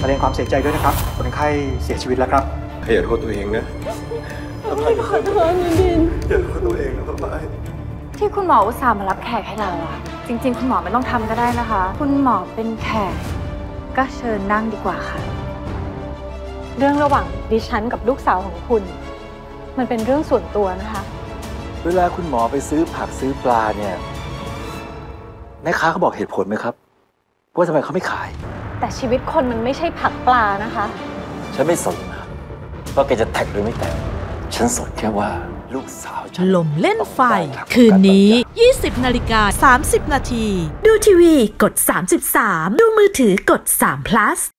แสดงความเสียใจด้วยนะครับคนไข้เสียชีวิตแล้วครับอย่าโทษตัวเองนะไม่ขอโทษนิดินอย่าโทษตัวเองนะป้าที่คุณหมออุตส่าห์มารับแขกให้เราอะจริงๆคุณหมอไม่ต้องทำก็ได้นะคะคุณหมอเป็นแขกก็เชิญนั่งดีกว่าค่ะเรื่องระหว่างดิฉันกับลูกสาวของคุณมันเป็นเรื่องส่วนตัวนะคะเวลาคุณหมอไปซื้อผักซื้อปลาเนี่ยแม่ค้าเขาบอกเหตุผลไหมครับว่าทำไมเขาไม่ขายแต่ชีวิตคนมันไม่ใช่ผักปลานะคะฉันไม่สนนะว่าแกจะแท็กหรือไม่แท็กฉันสนแค่ว่าลูกสาวฉันลมเล่นไฟคืนนี้ 20:30 น.ดูทีวีกด33ดูมือถือกด3 plus